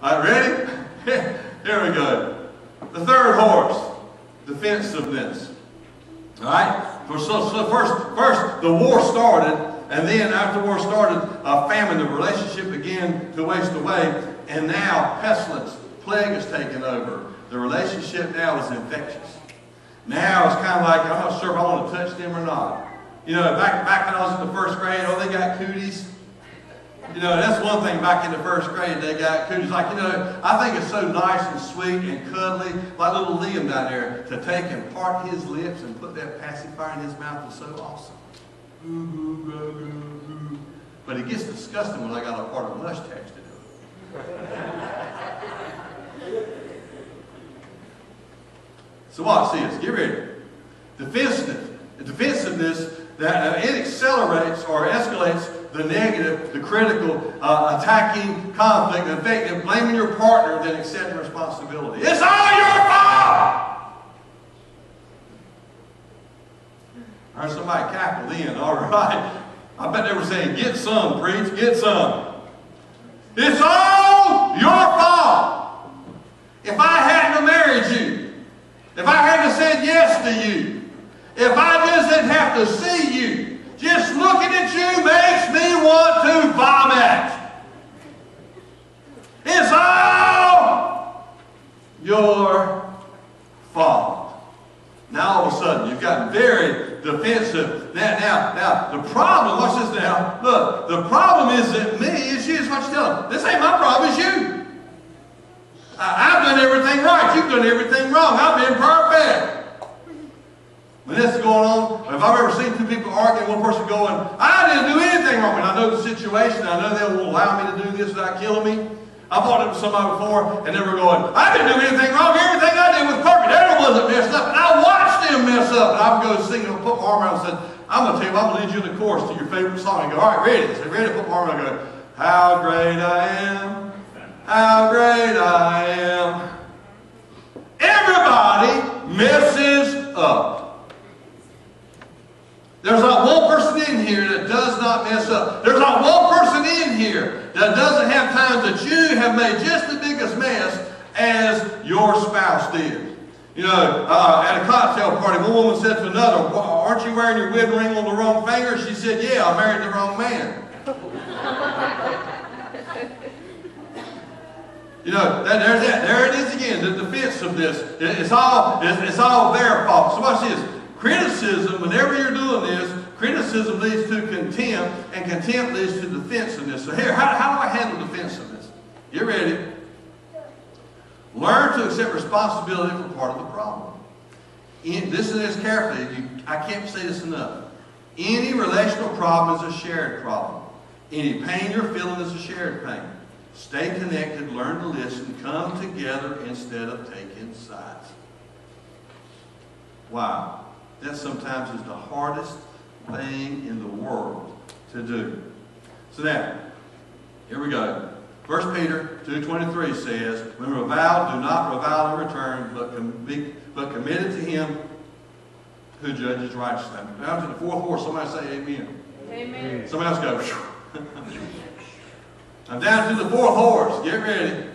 All right, ready? Here we go. The third horse, defensiveness. All right? So first, the war started, and then after the war started, famine, the relationship began to waste away, and now pestilence, plague has taken over. The relationship now is infectious. Now it's kind of like, I'm not sure if I want to touch them or not. You know, back when I was in the first grade, oh, they got cooties. You know, that's one thing back in the first grade, they got cooties. Like, you know, I think it's so nice and sweet and cuddly, like little Liam down there, to take and part his lips and put that pacifier in his mouth is so awesome. But it gets disgusting when I got a part of mustache to do it. So watch this. Get ready. Defensiveness, that it accelerates or escalates the negative, the critical, attacking, conflict, effective, blaming your partner, then accepting responsibility. It's all your fault! I heard somebody cackle then. All right. I bet they were saying, get some, preach, get some. It's all your fault. If I hadn't married you, if I hadn't said yes to you, if I just didn't have to see you, just looking at you makes me want to vomit. It's all your fault. Now all of a sudden you've gotten very defensive. Now the problem, watch this now. Look, the problem isn't me, it's you. It's what you tell them. This ain't my problem, it's you. I've done everything right. You've done everything wrong. I've been perfect. When this is going on, if I've ever seen two people arguing, one person going, I didn't do anything wrong, and I know the situation, I know they won't allow me to do this without killing me. I've fought it with somebody before, and they were going, I didn't do anything wrong, everything I did was perfect, everyone wasn't messed up, and I watched them mess up. And I would go sing and put my arm around and said, I'm going to tell you, I'm going to lead you in the chorus to your favorite song. And go, all right, ready? I said, ready? Put my arm around and go, how great I am, how great I am. Everybody messes up. There's not one person in here that does not mess up. There's not one person in here that doesn't have times that you have made just the biggest mess as your spouse did. You know, at a cocktail party, one woman said to another, well, aren't you wearing your wedding ring on the wrong finger? She said, yeah, I married the wrong man. You know, there it is again, the defense of this. It's all their fault. So watch this. Criticism, whenever you're doing this, criticism leads to contempt, and contempt leads to defensiveness. So here, how do I handle defensiveness? Get ready. Learn to accept responsibility for part of the problem. Listen to this carefully. I can't say this enough. Any relational problem is a shared problem. Any pain you're feeling is a shared pain. Stay connected, learn to listen, come together instead of taking sides. Wow. That sometimes is the hardest thing in the world to do. So now, here we go. 1 Peter 2:23 says, when reviled, do not revile in return, but committed to him who judges righteously. Now to the fourth horse, somebody say amen. Amen. Somebody else go. I'm down to the fourth horse. Get ready.